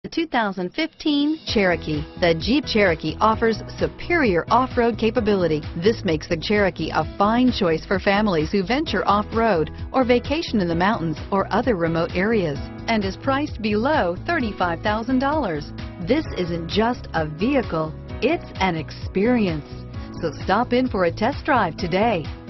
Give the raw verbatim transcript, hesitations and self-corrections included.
The two thousand fifteen Cherokee. The Jeep Cherokee offers superior off-road capability. This makes the Cherokee a fine choice for families who venture off-road or vacation in the mountains or other remote areas, and is priced below thirty-five thousand dollars. This isn't just a vehicle, it's an experience. So stop in for a test drive today.